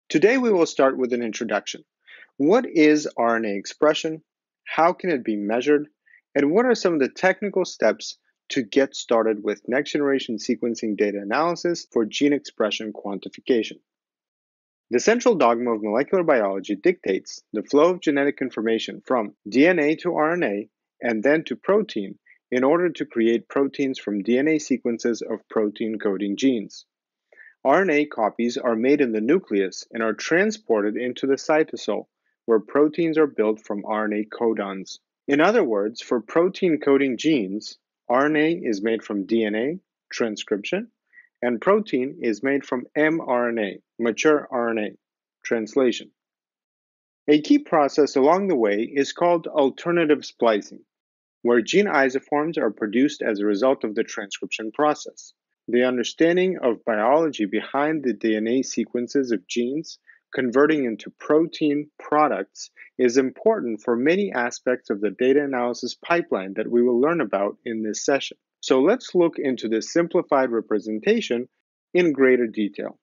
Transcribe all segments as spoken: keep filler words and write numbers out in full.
Today we will start with an introduction. What is R N A expression? How can it be measured? And what are some of the technical steps to get started with next-generation sequencing data analysis for gene expression quantification? The central dogma of molecular biology dictates the flow of genetic information from D N A to R N A and then to protein in order to create proteins from D N A sequences of protein-coding genes. R N A copies are made in the nucleus and are transported into the cytosol, where proteins are built from R N A codons. In other words, for protein-coding genes, R N A is made from D N A, transcription, and protein is made from mRNA, mature R N A, translation. A key process along the way is called alternative splicing, where gene isoforms are produced as a result of the transcription process. The understanding of biology behind the D N A sequences of genes converting into protein products is important for many aspects of the data analysis pipeline that we will learn about in this session. So let's look into this simplified representation in greater detail.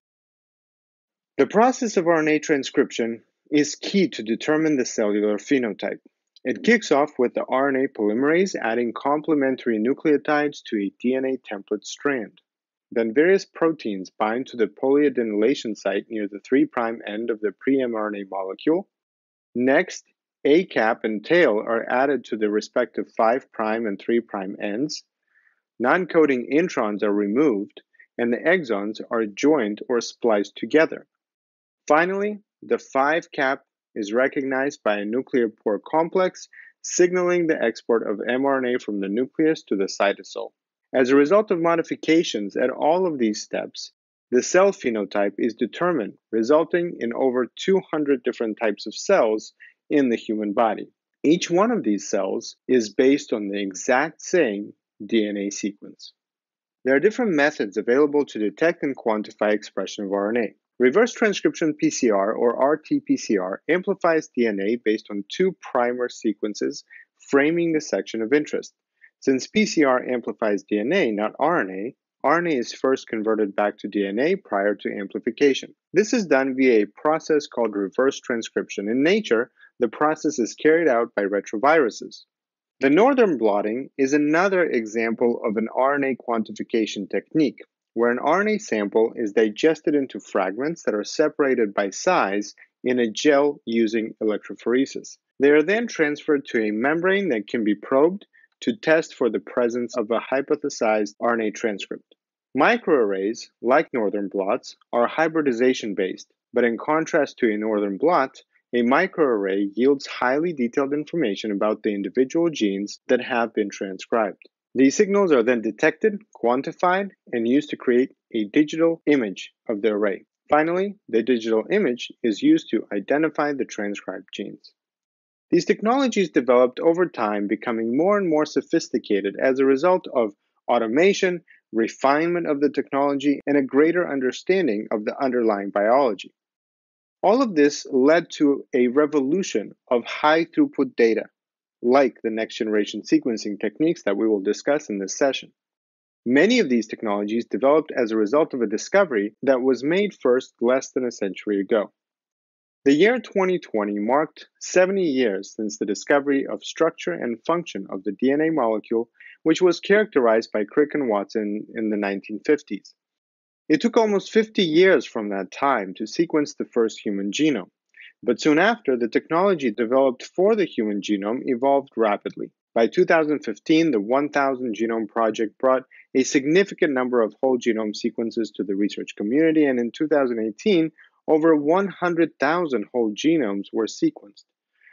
The process of R N A transcription is key to determine the cellular phenotype. It kicks off with the R N A polymerase adding complementary nucleotides to a D N A template strand. Then various proteins bind to the polyadenylation site near the three prime end of the pre-mRNA molecule. Next, A cap and tail are added to the respective five prime and three prime ends. Non-coding introns are removed, and the exons are joined or spliced together. Finally, the five cap is recognized by a nuclear pore complex, signaling the export of mRNA from the nucleus to the cytosol. As a result of modifications at all of these steps, the cell phenotype is determined, resulting in over two hundred different types of cells in the human body. Each one of these cells is based on the exact same D N A sequence. There are different methods available to detect and quantify expression of R N A. Reverse transcription P C R, or R T P C R, amplifies D N A based on two primer sequences framing the section of interest. Since P C R amplifies D N A, not R N A, R N A is first converted back to D N A prior to amplification. This is done via a process called reverse transcription. In nature, the process is carried out by retroviruses. The northern blotting is another example of an R N A quantification technique, where an R N A sample is digested into fragments that are separated by size in a gel using electrophoresis. They are then transferred to a membrane that can be probed to test for the presence of a hypothesized R N A transcript. Microarrays, like northern blots, are hybridization-based, but in contrast to a northern blot, a microarray yields highly detailed information about the individual genes that have been transcribed. These signals are then detected, quantified, and used to create a digital image of the array. Finally, the digital image is used to identify the transcribed genes. These technologies developed over time, becoming more and more sophisticated as a result of automation, refinement of the technology, and a greater understanding of the underlying biology. All of this led to a revolution of high-throughput data, like the next-generation sequencing techniques that we will discuss in this session. Many of these technologies developed as a result of a discovery that was made first less than a century ago. The year twenty twenty marked seventy years since the discovery of structure and function of the D N A molecule, which was characterized by Crick and Watson in the nineteen fifties. It took almost fifty years from that time to sequence the first human genome, but soon after, the technology developed for the human genome evolved rapidly. By two thousand fifteen, the one thousand Genome Project brought a significant number of whole genome sequences to the research community, and in two thousand eighteen, over one hundred thousand whole genomes were sequenced.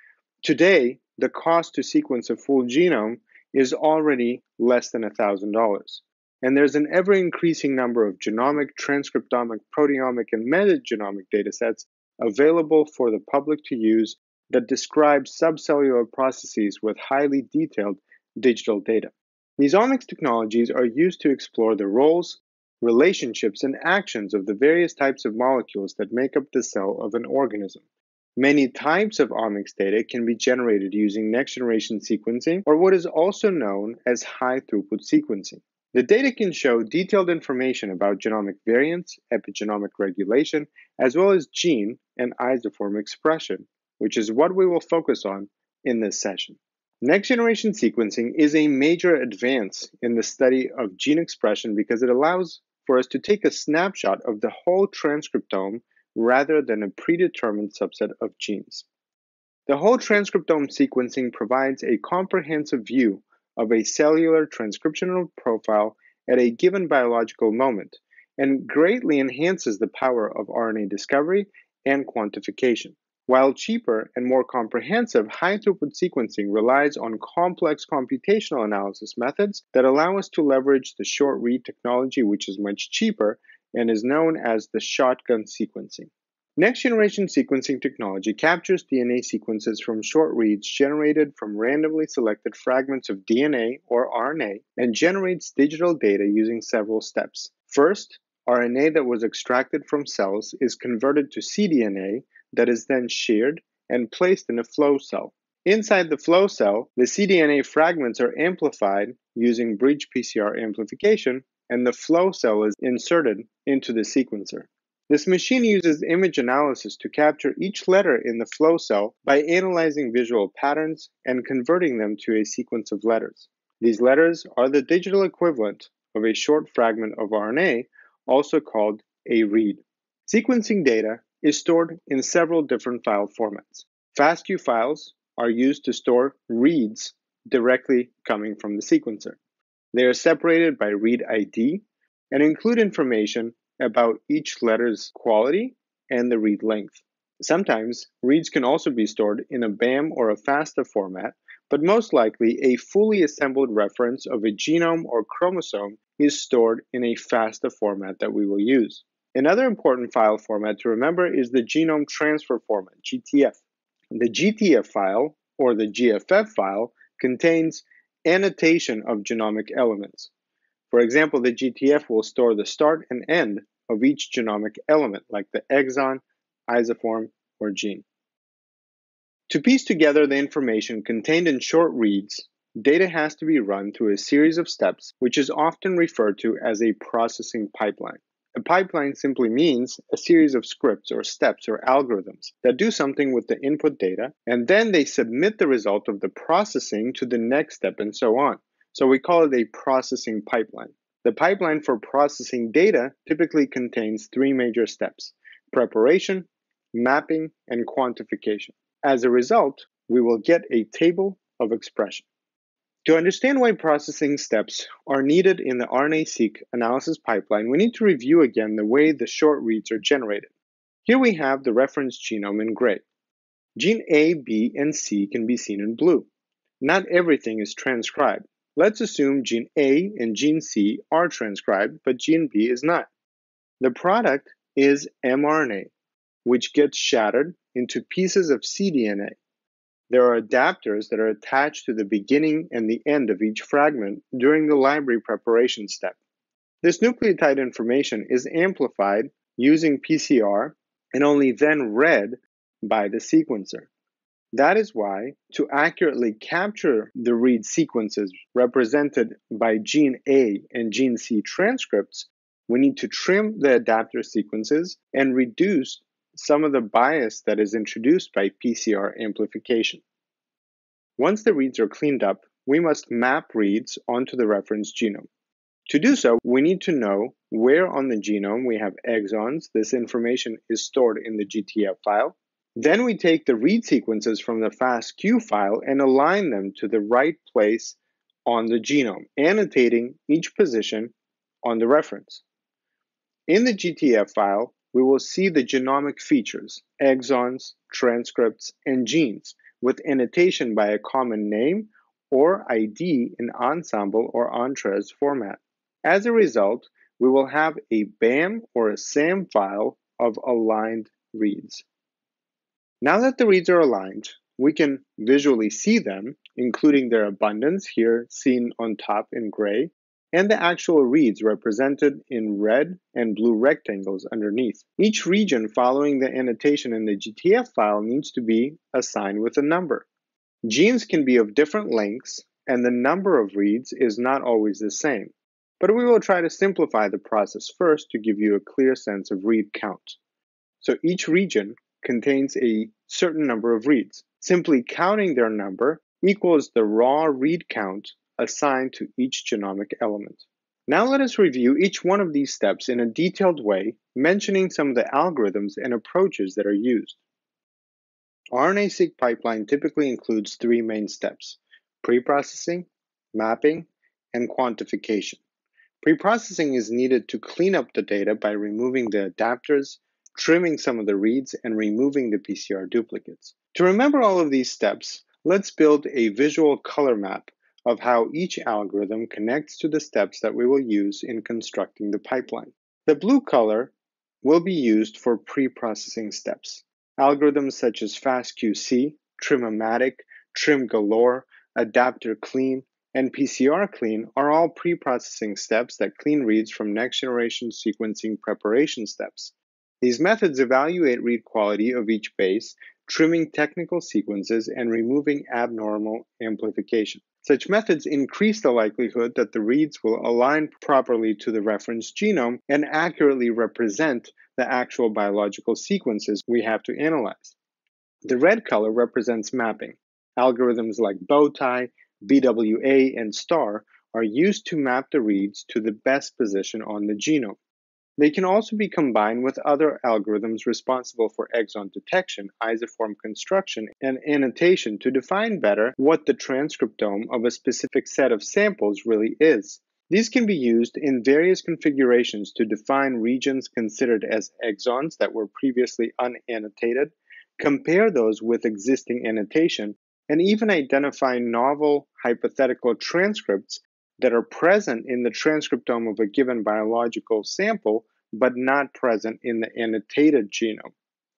Today, the cost to sequence a full genome is already less than one thousand dollars. And there's an ever-increasing number of genomic, transcriptomic, proteomic, and metagenomic datasets available for the public to use that describe subcellular processes with highly detailed digital data. These omics technologies are used to explore the roles, relationships, and actions of the various types of molecules that make up the cell of an organism. Many types of omics data can be generated using next-generation sequencing, or what is also known as high-throughput sequencing. The data can show detailed information about genomic variants, epigenomic regulation, as well as gene and isoform expression, which is what we will focus on in this session. Next-generation sequencing is a major advance in the study of gene expression because it allows for us to take a snapshot of the whole transcriptome rather than a predetermined subset of genes. The whole transcriptome sequencing provides a comprehensive view of a cellular transcriptional profile at a given biological moment and greatly enhances the power of R N A discovery and quantification. While cheaper and more comprehensive, high-throughput sequencing relies on complex computational analysis methods that allow us to leverage the short-read technology, which is much cheaper and is known as the shotgun sequencing. Next-generation sequencing technology captures D N A sequences from short reads generated from randomly selected fragments of D N A or R N A and generates digital data using several steps. First, R N A that was extracted from cells is converted to cDNA that is then sheared and placed in a flow cell. Inside the flow cell, the cDNA fragments are amplified using bridge P C R amplification, and the flow cell is inserted into the sequencer. This machine uses image analysis to capture each letter in the flow cell by analyzing visual patterns and converting them to a sequence of letters. These letters are the digital equivalent of a short fragment of R N A, also called a read. Sequencing data is stored in several different file formats. FASTQ files are used to store reads directly coming from the sequencer. They are separated by read I D and include information about each letter's quality and the read length. Sometimes, reads can also be stored in a B A M or a FASTA format, but most likely a fully assembled reference of a genome or chromosome is stored in a FASTA format that we will use. Another important file format to remember is the genome transfer format, G T F. The G T F file, or the G F F file, contains annotation of genomic elements. For example, the G T F will store the start and end of each genomic element, like the exon, isoform, or gene. To piece together the information contained in short reads, data has to be run through a series of steps, which is often referred to as a processing pipeline. A pipeline simply means a series of scripts or steps or algorithms that do something with the input data, and then they submit the result of the processing to the next step and so on. So we call it a processing pipeline. The pipeline for processing data typically contains three major steps: preparation, mapping, and quantification. As a result, we will get a table of expression. To understand why processing steps are needed in the R N A-seq analysis pipeline, we need to review again the way the short reads are generated. Here we have the reference genome in gray. Gene A, B, and C can be seen in blue. Not everything is transcribed. Let's assume gene A and gene C are transcribed, but gene B is not. The product is mRNA, which gets shattered into pieces of cDNA. There are adapters that are attached to the beginning and the end of each fragment during the library preparation step. This nucleotide information is amplified using P C R and only then read by the sequencer. That is why, to accurately capture the read sequences represented by gene A and gene C transcripts, we need to trim the adapter sequences and reduce some of the bias that is introduced by P C R amplification. Once the reads are cleaned up, we must map reads onto the reference genome. To do so, we need to know where on the genome we have exons. This information is stored in the G T F file. Then we take the read sequences from the FASTQ file and align them to the right place on the genome, annotating each position on the reference. In the G T F file, we will see the genomic features, exons, transcripts, and genes, with annotation by a common name or I D in Ensembl or Entrez format. As a result, we will have a B A M or a SAM file of aligned reads. Now that the reads are aligned, we can visually see them, including their abundance, here seen on top in gray, and the actual reads represented in red and blue rectangles underneath. Each region following the annotation in the G T F file needs to be assigned with a number. Genes can be of different lengths, and the number of reads is not always the same. but we will try to simplify the process first to give you a clear sense of read count. So each region contains a certain number of reads. Simply counting their number equals the raw read count assigned to each genomic element. Now let us review each one of these steps in a detailed way, mentioning some of the algorithms and approaches that are used. R N A-seq pipeline typically includes three main steps: preprocessing, mapping, and quantification. Preprocessing is needed to clean up the data by removing the adapters, trimming some of the reads, and removing the P C R duplicates. To remember all of these steps, let's build a visual color map of how each algorithm connects to the steps that we will use in constructing the pipeline. The blue color will be used for preprocessing steps. Algorithms such as FastQC, Trim-O-Matic, TrimGalore, Adapter Clean, and P C R Clean are all preprocessing steps that clean reads from next-generation sequencing preparation steps. These methods evaluate read quality of each base, trimming technical sequences and removing abnormal amplification. Such methods increase the likelihood that the reads will align properly to the reference genome and accurately represent the actual biological sequences we have to analyze. The red color represents mapping. Algorithms like Bowtie, B W A, and STAR are used to map the reads to the best position on the genome. They can also be combined with other algorithms responsible for exon detection, isoform construction, and annotation to define better what the transcriptome of a specific set of samples really is. These can be used in various configurations to define regions considered as exons that were previously unannotated, compare those with existing annotation, and even identify novel hypothetical transcripts that are present in the transcriptome of a given biological sample, but not present in the annotated genome.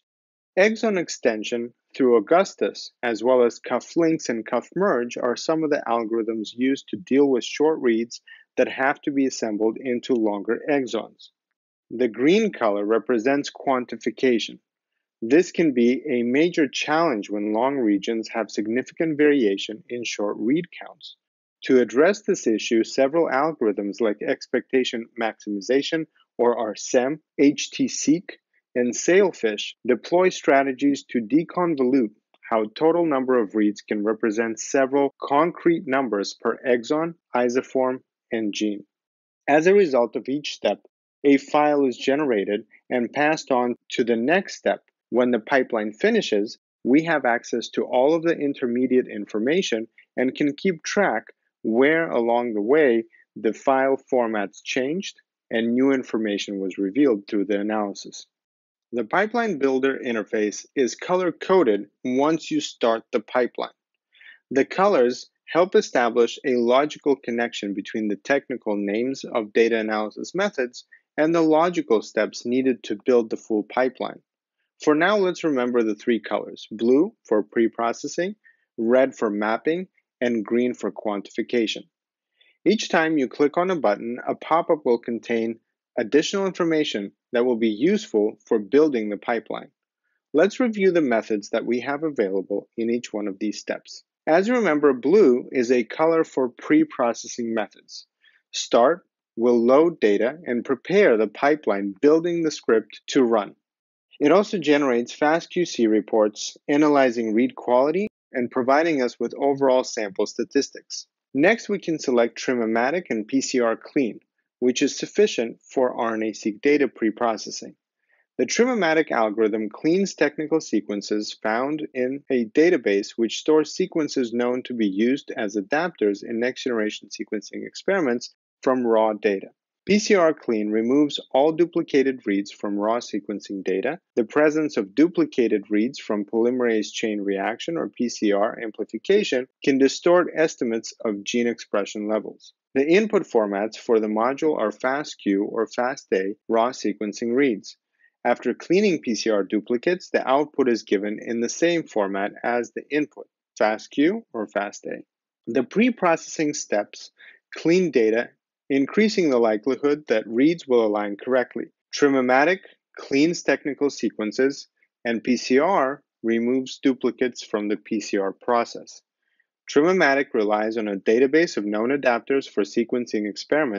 Exon extension through Augustus, as well as cufflinks and cuffmerge, are some of the algorithms used to deal with short reads that have to be assembled into longer exons. The green color represents quantification. This can be a major challenge when long regions have significant variation in short read counts. To address this issue, several algorithms like expectation maximization, or R S E M, H T-seq, and Sailfish deploy strategies to deconvolute how total number of reads can represent several concrete numbers per exon, isoform, and gene. As a result of each step, a file is generated and passed on to the next step. When the pipeline finishes, we have access to all of the intermediate information and can keep track where along the way the file formats changed and new information was revealed through the analysis. The Pipeline Builder interface is color-coded once you start the pipeline. The colors help establish a logical connection between the technical names of data analysis methods and the logical steps needed to build the full pipeline. For now, let's remember the three colors: blue for preprocessing, red for mapping, and green for quantification. Each time you click on a button, a pop-up will contain additional information that will be useful for building the pipeline. Let's review the methods that we have available in each one of these steps. As you remember, blue is a color for pre-processing methods. Start will load data and prepare the pipeline, building the script to run. It also generates FastQC reports, analyzing read quality and providing us with overall sample statistics. Next, we can select Trim-O-Matic and P C R Clean, which is sufficient for R N A-seq data preprocessing. The Trim-O-Matic algorithm cleans technical sequences found in a database which stores sequences known to be used as adapters in next-generation sequencing experiments from raw data. P C R Clean removes all duplicated reads from raw sequencing data. The presence of duplicated reads from polymerase chain reaction or P C R amplification can distort estimates of gene expression levels. The input formats for the module are FASTQ or FASTA raw sequencing reads. After cleaning P C R duplicates, the output is given in the same format as the input, FASTQ or FASTA. The pre-processing steps clean data, increasing the likelihood that reads will align correctly. Trim-O-Matic cleans technical sequences, and P C R removes duplicates from the P C R process. Trim-O-Matic relies on a database of known adapters for sequencing experiments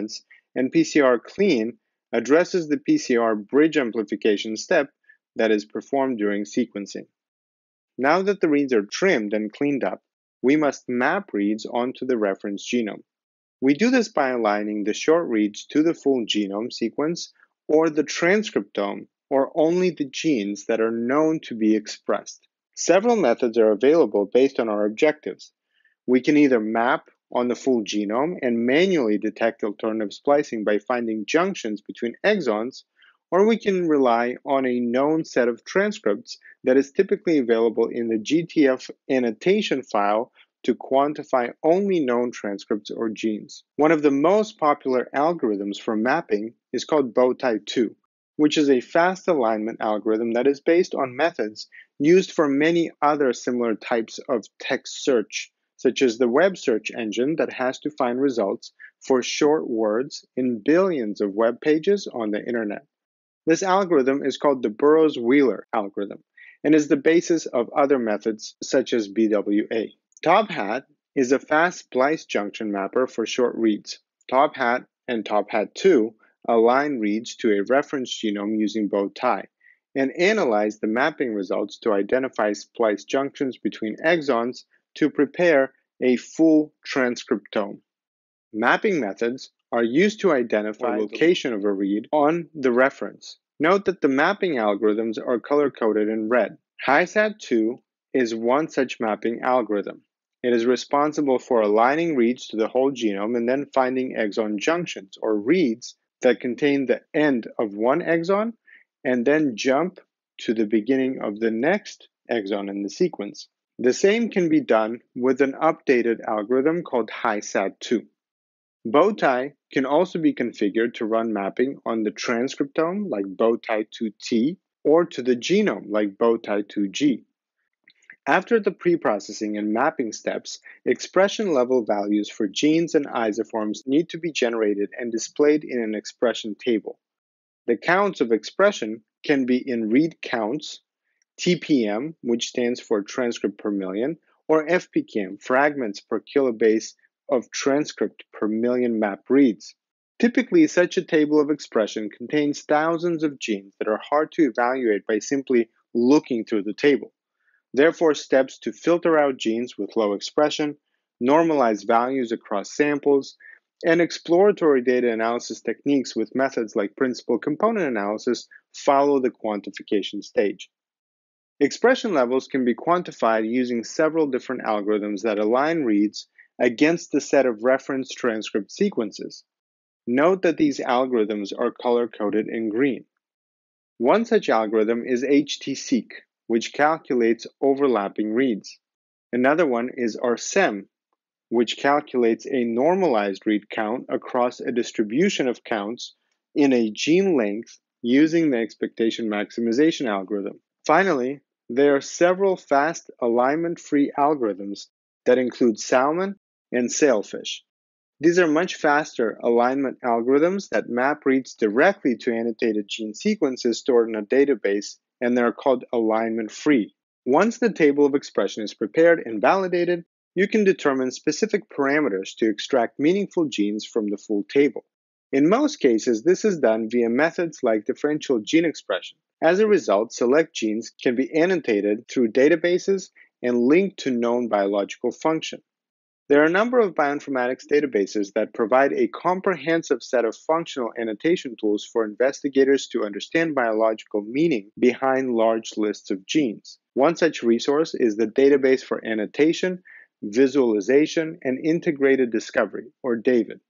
and P C R clean addresses the P C R bridge amplification step that is performed during sequencing. Now that the reads are trimmed and cleaned up, we must map reads onto the reference genome. We do this by aligning the short reads to the full genome sequence or the transcriptome, or only the genes that are known to be expressed. Several methods are available based on our objectives. We can either map on the full genome and manually detect alternative splicing by finding junctions between exons, or we can rely on a known set of transcripts that is typically available in the G T F annotation file to quantify only known transcripts or genes. One of the most popular algorithms for mapping is called Bowtie two, which is a fast alignment algorithm that is based on methods used for many other similar types of text search, such as the web search engine that has to find results for short words in billions of web pages on the internet. This algorithm is called the Burrows-Wheeler algorithm and is the basis of other methods such as B W A. TOPHAT is a fast splice junction mapper for short reads. TOPHAT and TOPHAT two align reads to a reference genome using Bowtie and analyze the mapping results to identify splice junctions between exons to prepare a full transcriptome. Mapping methods are used to identify the location of a read on the reference. Note that the mapping algorithms are color-coded in red. HiSat two is one such mapping algorithm. It is responsible for aligning reads to the whole genome and then finding exon junctions, or reads, that contain the end of one exon and then jump to the beginning of the next exon in the sequence. The same can be done with an updated algorithm called HiSat two. Bowtie can also be configured to run mapping on the transcriptome, like Bowtie two T, or to the genome, like Bowtie two G. After the preprocessing and mapping steps, expression level values for genes and isoforms need to be generated and displayed in an expression table. The counts of expression can be in read counts, T P M, which stands for transcript per million, or F P K M, fragments per kilobase of transcript per million map reads. Typically, such a table of expression contains thousands of genes that are hard to evaluate by simply looking through the table. Therefore, steps to filter out genes with low expression, normalize values across samples, and exploratory data analysis techniques with methods like principal component analysis follow the quantification stage. Expression levels can be quantified using several different algorithms that align reads against the set of reference transcript sequences. Note that these algorithms are color-coded in green. One such algorithm is H T seq, which calculates overlapping reads. Another one is R S E M, which calculates a normalized read count across a distribution of counts in a gene length using the expectation maximization algorithm. Finally, there are several fast alignment-free algorithms that include Salmon and Sailfish. These are much faster alignment algorithms that map reads directly to annotated gene sequences stored in a database, and they are called alignment-free. Once the table of expression is prepared and validated, you can determine specific parameters to extract meaningful genes from the full table. In most cases, this is done via methods like differential gene expression. As a result, select genes can be annotated through databases and linked to known biological function. There are a number of bioinformatics databases that provide a comprehensive set of functional annotation tools for investigators to understand biological meaning behind large lists of genes. One such resource is the Database for Annotation, Visualization, and Integrated Discovery, or DAVID.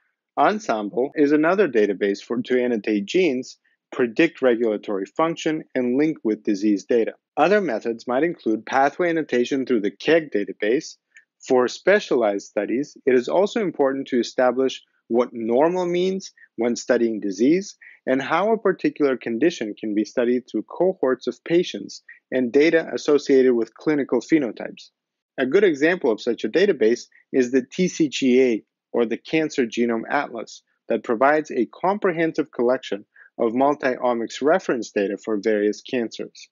Ensembl is another database for to annotate genes, predict regulatory function, and link with disease data. Other methods might include pathway annotation through the K E G database. For specialized studies, it is also important to establish what normal means when studying disease and how a particular condition can be studied through cohorts of patients and data associated with clinical phenotypes. A good example of such a database is the T C G A, or the Cancer Genome Atlas, that provides a comprehensive collection of multi-omics reference data for various cancers.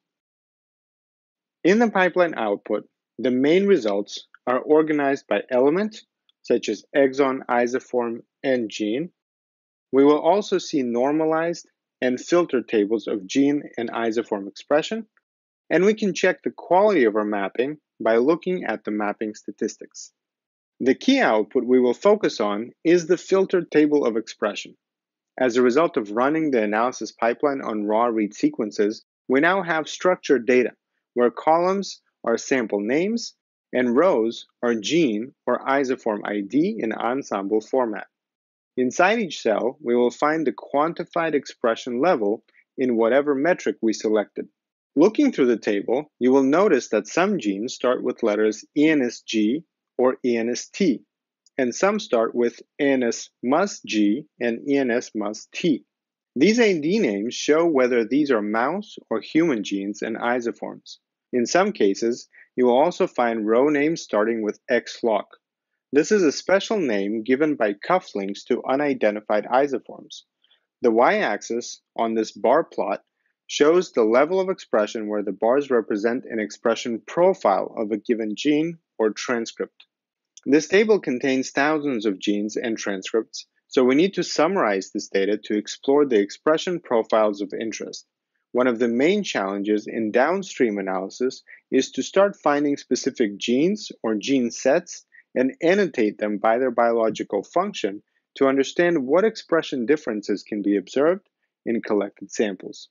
In the pipeline output, the main results are organized by element, such as exon, isoform, and gene, We will also see normalized and filtered tables of gene and isoform expression, and we can check the quality of our mapping by looking at the mapping statistics. The key output we will focus on is the filtered table of expression. As a result of running the analysis pipeline on raw read sequences, we now have structured data, where columns are sample names and rows are gene or isoform I D in ensemble format. Inside each cell, we will find the quantified expression level in whatever metric we selected. Looking through the table, you will notice that some genes start with letters E N S G or E N S T, and some start with E N S M U S G and E N S M U S T. These I D names show whether these are mouse or human genes and isoforms. In some cases, you will also find row names starting with X L O C. This is a special name given by cufflinks to unidentified isoforms. The y-axis on this bar plot shows the level of expression where the bars represent an expression profile of a given gene or transcript. This table contains thousands of genes and transcripts, so we need to summarize this data to explore the expression profiles of interest. One of the main challenges in downstream analysis is to start finding specific genes or gene sets and annotate them by their biological function to understand what expression differences can be observed in collected samples.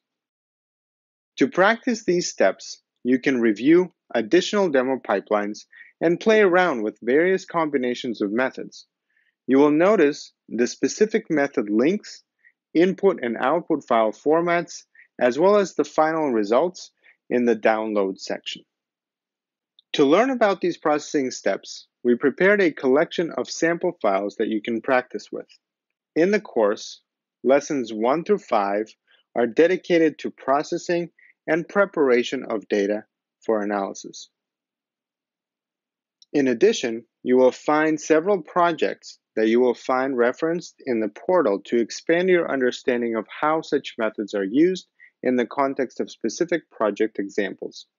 To practice these steps, you can review additional demo pipelines and play around with various combinations of methods. You will notice the specific method links, input and output file formats, as well as the final results in the download section. To learn about these processing steps, we prepared a collection of sample files that you can practice with. In the course, lessons one through five are dedicated to processing and preparation of data for analysis. In addition, you will find several projects that you will find referenced in the portal to expand your understanding of how such methods are used in the context of specific project examples.